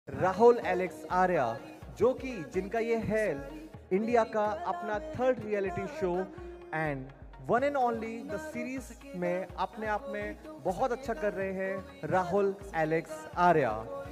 Rahul Alex Arya, जो कि जिनका ये है इंडिया का अपना third reality show and one and only the series में अपने आप में बहुत अच्छा कर रहे हैं राहुल एलेक्स आर्या।